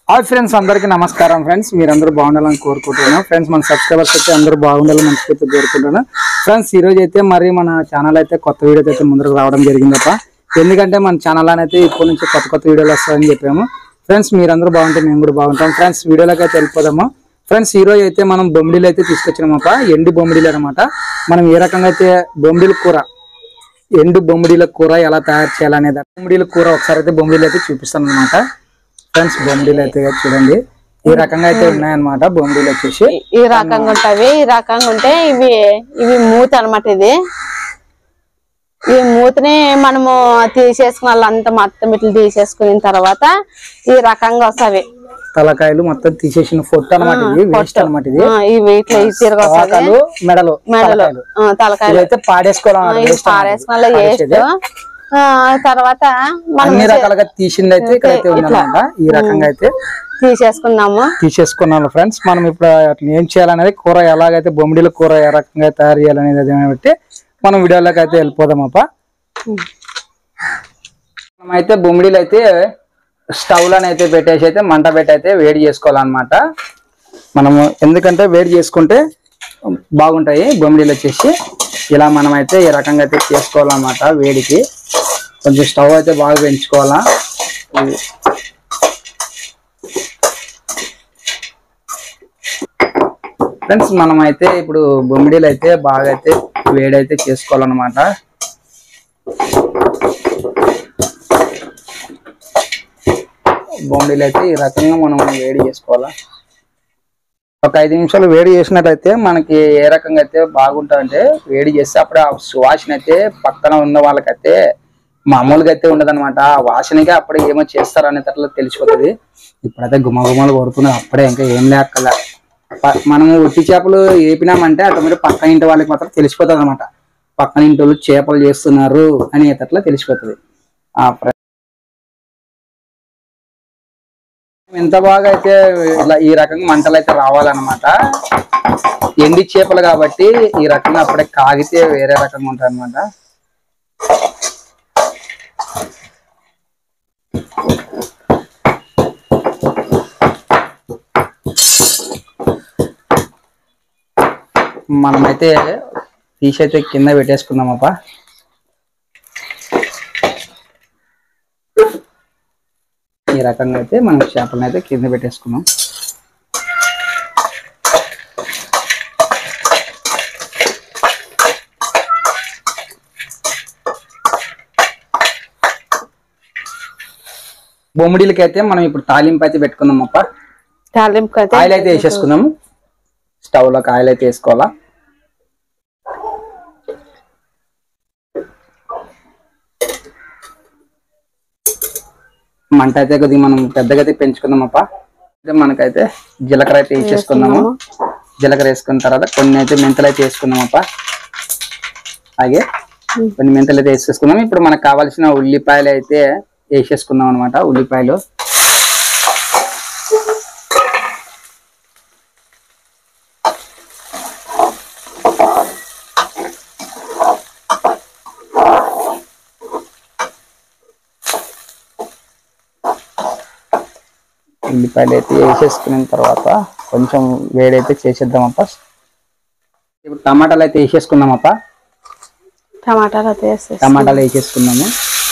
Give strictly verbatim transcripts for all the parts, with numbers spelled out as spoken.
Hi friends, అందరికీ నమస్కారం. Friends, మీరందరూ బాగుండాలని కోరుకుంటున్నాను. ఫ్రెండ్స్, మన సబ్స్క్రైబర్స్ అయితే అందరూ బాగుండాలని మనస్ఫూర్తిగా కోరుకుంటున్నాను. ఫ్రెండ్స్, ఈ రోజు అయితే మరి మన ఛానల్ అయితే కొత్త వీడియో అయితే ముందుకు రావడం జరిగిందట. ఎందుకంటే మన ఛానల్ అయితే ఇప్పటి నుంచి కొత్త కొత్త వీడియోలు వస్తాయని చెప్పాము. ఫ్రెండ్స్, మీరందరూ బాగుంటే మేము కూడా బాగుంటాం. ఫ్రెండ్స్, వీడియోలోకి అయితే వెళ్ళిపోదాము. ఫ్రెండ్స్, ఈ రోజు అయితే మనం బొమ్మిడిలు అయితే తీసుకొచ్చినామప్ప. ఎండు బొమ్మిడిలు అనమాట. మనం ఏ రకంగా అయితే బొమ్మిడిల కూర ఎండు బొమ్మిడిల కూర ఎలా తయారు చేయాలనేది బొమ్మిడిల కూర ఒకసారి అయితే బొమ్మిడిలు అయితే చూపిస్తాను అనమాట. ఫ్రెండ్స్, బొమ్మిడిలు అయితే చూడండి ఈ రకంగా అయితే ఉన్నాయన్నమాట. బొమ్మిడిలు వచ్చేసి ఈ రకంగా ఉంటాయి. ఈ రకంగా ఉంటే ఇవి ఇవి మూత అనమాట. ఇది ఈ మూతని మనము తీసేసుకున్న వాళ్ళంతా మొత్తం ఇట్లా తీసేసుకున్న తర్వాత ఈ రకంగా వస్తాయి. తలకాయలు మొత్తం తీసేసిన ఫోటో అనమాట. ఇది వేస్ట్ అనమాట. ఇది ఇవి ఇట్లా తిరిగి వస్తాయి. మెడలు మెడలు తలకాయలు అయితే పాడేసుకోవాలి. పాడేసుకున్న వేస్ట్. తర్వాత అన్ని రకాలుగా తీసింది అయితే ఇక్కడైతే ఉందన్నమాట. ఈ రకంగా అయితే తీసేసుకున్నాము తీసేసుకున్నాము ఫ్రెండ్స్. మనం ఇప్పుడు అట్లా ఏం చేయాలనేది, కూర ఎలాగైతే బొమ్మిడిల కూర ఏ రకంగా తయారు చేయాలనేది బట్టి మనం వీడియోలోకి అయితే వెళ్ళిపోదామప్ప. మనం అయితే బొమ్మిడిలు అయితే స్టవ్ లోనే అయితే పెట్టేసి అయితే మంట పెట్టి అయితే వేడి చేసుకోవాలన్నమాట. మనము ఎందుకంటే వేడి చేసుకుంటే బాగుంటాయి బొమ్మిడిలు వచ్చేసి. ఇలా మనం అయితే ఈ రకంగా అయితే చేసుకోవాలన్నమాట. వేడికి కొంచెం స్టవ్ అయితే బాగా పెంచుకోవాలా. ఫ్రెండ్స్, మనం అయితే ఇప్పుడు బొమ్మిడిలు అయితే బాగా అయితే వేడైతే చేసుకోవాలన్నమాట. బొమ్మిడిలు అయితే ఈ రకంగా మనం వేడి చేసుకోవాలా. ఒక ఐదు నిమిషాలు వేడి చేసినట్లయితే మనకి ఏ రకంగా అయితే బాగుంటుందంటే, వేడి చేస్తే అప్పుడు ఆ సువాసన అయితే పక్కన ఉన్న వాళ్ళకైతే మామూలుగా అయితే ఉండదు అనమాట. ఆ వాసనగా అప్పుడే ఏమో చేస్తారు అనేటట్లు తెలిసిపోతుంది. ఇప్పుడైతే గుమ్మ గుమ్మలు కొడుకున్నది అప్పుడే, ఇంకా ఏం లేకల మనము ఉట్టి చేపలు వేపినామంటే ఆటోమేటిక్ పక్కన ఇంటి వాళ్ళకి మాత్రం తెలిసిపోతుంది అనమాట. పక్కన ఇంటి వాళ్ళు చేపలు చేస్తున్నారు అనేటట్లా తెలిసిపోతుంది. ఆ ఎంత బాగా అయితే ఇలా ఈ రకంగా మంటలు అయితే రావాలన్నమాట. ఎండి చేపలు కాబట్టి ఈ రకంగా అప్పుడే కాగితే వేరే రకంగా ఉంటాయి అనమాట. మనమైతే తీసి అయితే కింద పెట్టేసుకుందామప్ప. ఈ రకంగా అయితే మనం చేపలను అయితే కింద పెట్టేసుకున్నాం. బొమ్మిడిలకి అయితే మనం ఇప్పుడు తాలింపు అయితే పెట్టుకుందాం అప్ప. తాలింపు ఆయిల్ అయితే వేసేసుకుందాము. స్టవ్ లోకి ఆయిల్ అయితే వేసుకోవాలా. మంట అయితే కొద్దిగా మనం పెద్దగా అయితే పెంచుకుందాం అప్ప. అయితే మనకైతే జీలకర్ర అయితే వేసేసుకుందాము. జీలకర్ర వేసుకున్న తర్వాత కొన్ని అయితే మెంతులు అయితే వేసుకుందాం అప్ప. అలాగే కొన్ని మెంతులు అయితే వేసేసుకుందాం. ఇప్పుడు మనకు కావాల్సిన ఉల్లిపాయలు అయితే వేసేసుకుందాం అనమాట. ఉల్లిపాయలు ఉల్లిపాయలు అయితే వేసేసుకున్న తర్వాత కొంచెం వేడైతే చేసేద్దామప్ప. ఇప్పుడు టమాటాలు అయితే వేసేసుకుందామప్ప. టమాటాలు అయితే టమాటాలు వేసేసుకున్నాము.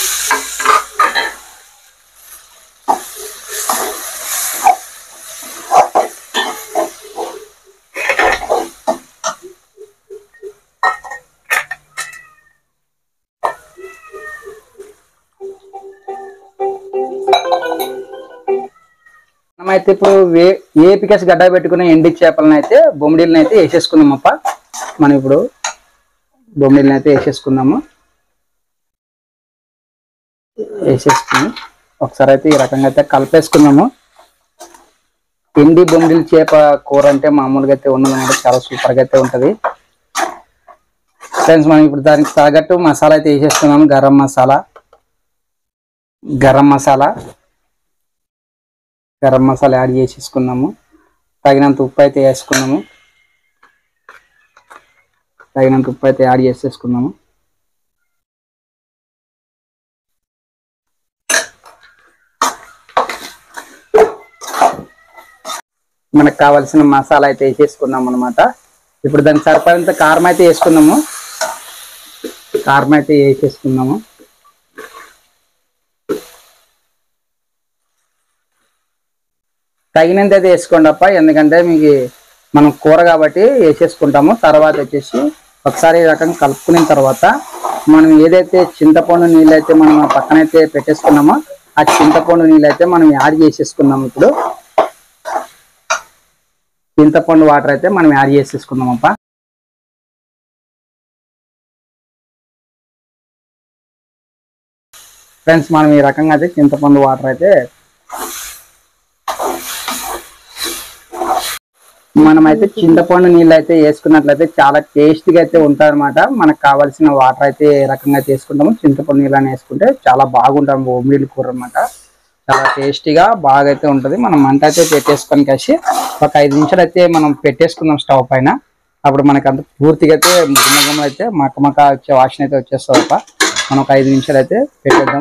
మనమైతే ఇప్పుడు వే ఏపికేసి గడ్డ పెట్టుకున్న ఎండి చేపలను అయితే బొమ్మిడిలను అయితే వేసేసుకుందాం అప్ప. మనం ఇప్పుడు బొమ్మిడిలను అయితే వేసేసుకుందాము. వేసేసుకుని ఒకసారి అయితే ఈ రకంగా అయితే కలిపేసుకుందాము. ఎండి బొమ్మిడిల చేప కూర అంటే మామూలుగా అయితే ఉన్నదన్నమాట. చాలా సూపర్ గా అయితే ఉంటది ఫ్రెండ్స్. మనం ఇప్పుడు దానికి తగ్గట్టు మసాలా అయితే వేసేసుకుందాము. గరం మసాలా గరం మసాలా గరం మసాలా యాడ్ చేసేసుకున్నాము. తగినంత ఉప్పు అయితే వేసుకున్నాము. తగినంత ఉప్పు అయితే యాడ్ చేసేసుకున్నాము. మనకు కావాల్సిన మసాలా అయితే వేసేసుకున్నాం అనమాట. ఇప్పుడు దానికి సరిపడంత కారం అయితే వేసుకున్నాము. కారం అయితే వేసేసుకున్నాము. తగినంత అయితే వేసుకోండి అప్ప, ఎందుకంటే మీకు మనం కూర కాబట్టి వేసేసుకుంటాము. తర్వాత వచ్చేసి ఒకసారి ఈ రకంగా కలుపుకున్న తర్వాత మనం ఏదైతే చింతపండు నీళ్ళు అయితే మనం పక్కనైతే పెట్టేసుకున్నామో ఆ చింతపండు నీళ్ళు అయితే మనం యాడ్ చేసేసుకున్నాము. ఇప్పుడు చింతపండు వాటర్ అయితే మనం యాడ్ చేసేసుకున్నాం అప్ప. ఫ్రెండ్స్ మనం ఈ రకంగా అయితే చింతపండు వాటర్ అయితే మనమైతే చింతపండు నీళ్ళు అయితే వేసుకున్నట్లయితే చాలా టేస్టీగా అయితే ఉంటుంది అనమాట. మనకు కావాల్సిన వాటర్ అయితే ఏ రకంగా తీసుకుంటాము, చింతపండు నీళ్ళు అని వేసుకుంటే చాలా బాగుంటాం బొమ్మిడి కూర అనమాట. చాలా టేస్టీగా బాగా అయితే ఉంటుంది. మనం మంట అయితే పెట్టేసుకొని కలిసి ఒక ఐదు నిమిషాలు అయితే మనం పెట్టేసుకుందాం స్టవ్ పైన. అప్పుడు మనకు అంత పూర్తిగా అయితే గుమ్మగుమ్మ అయితే మక్క మక్క వచ్చే వాసన అయితే వచ్చేస్తుంది తప్ప. మనం ఒక ఐదు నిమిషాలు అయితే పెట్టేద్దాం.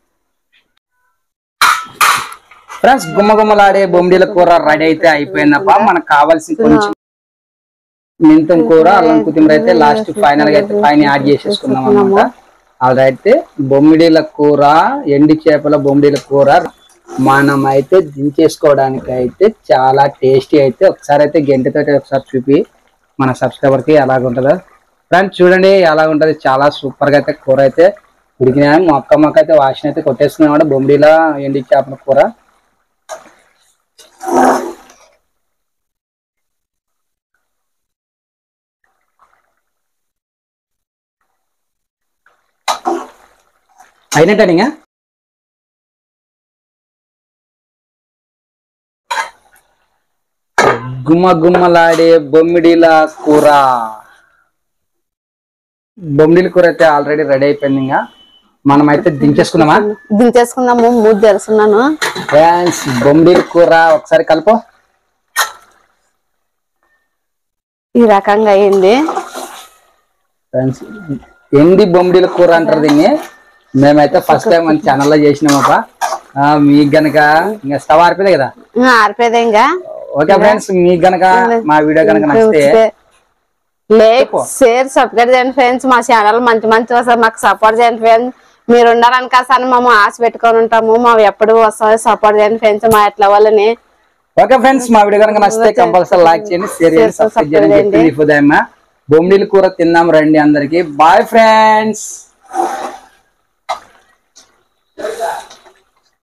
ఫ్రెండ్స్ గుమ్మగుమ్మలాడే బొమ్మిడిల కూర రెడీ అయితే అయిపోయిందప్ప. మనకు కావాల్సిన కొంచెం మెంతం కూర అల్లం కొత్తిమీర అయితే లాస్ట్ ఫైనల్ గా అయితే పైన యాడ్ చేసేసుకున్నాం అనమాట. అదైతే బొమ్మిడిల కూర, ఎండి చేపల బొమ్మిడిల కూర మనం అయితే దించేసుకోవడానికి అయితే చాలా టేస్టీ అయితే. ఒకసారి అయితే గంటతో ఒకసారి చూపి మన సబ్స్క్రైబర్ కి ఎలాగ ఉంటుందో ఫ్రెండ్స్ చూడండి ఎలా ఉంటది. చాలా సూపర్ గా అయితే కూర అయితే ఉడికినా మొక్క మొక్క అయితే వాసన అయితే కొట్టేసుకున్నాం బొమ్మిడిల ఎండి చేపల కూర. అయినట్టనిగా గుమ్మ గుమ్మలాడే బొమ్మిడిల కూర. బొమ్మిడిల కూర అయితే ఆల్రెడీ రెడీ అయిపోయింది. ఇంకా మనం అయితే దించేసుకుందామా? దించేసుకుందాము. మూడు తెలుసుకున్నాను ఫ్రెండ్స్. బొమ్మిడిల కూర ఒకసారి కలుపు. ఈ రకంగా అయింది ఫ్రెండ్స్. ఎండి బొమ్మిడిల కూర అంటారు దీన్ని. మేమైతే ఫస్ట్ టైం మన ఛానల్లో చేసినామప్ప. మీకు గనక ఇంకా స్టవ్ ఆరిపోయింది కదా, ఆరిపోయేదే ఇంకా. ఓకే ఫ్రెండ్స్, మీకు గనక మా వీడియో కనుక నచ్చితే లైక్ షేర్ సబ్స్క్రైబ్ చేయండి ఫ్రెండ్స్. మా ఛానల్ మంచి మంచి వస్తారు, మాకు సపోర్ట్ చేయండి ఫ్రెండ్స్. మీరు ఉండాలని కాసారి మేము ఆశ పెట్టుకొని ఉంటాము. మా ఎప్పుడు వస్తారు సపోర్ట్ చేయండి ఫ్రెండ్స్ మా ఎట్లా వాళ్ళని. ఓకే ఫ్రెండ్స్, మా వీడియో కనుక నచ్చితే కంపల్సరీ లైక్ చేయండి, షేర్ చేయండి, సబ్స్క్రైబ్ చేయండి. బొమ్మిడిల కూర తిందాం రండి అందరికి. Bye friends.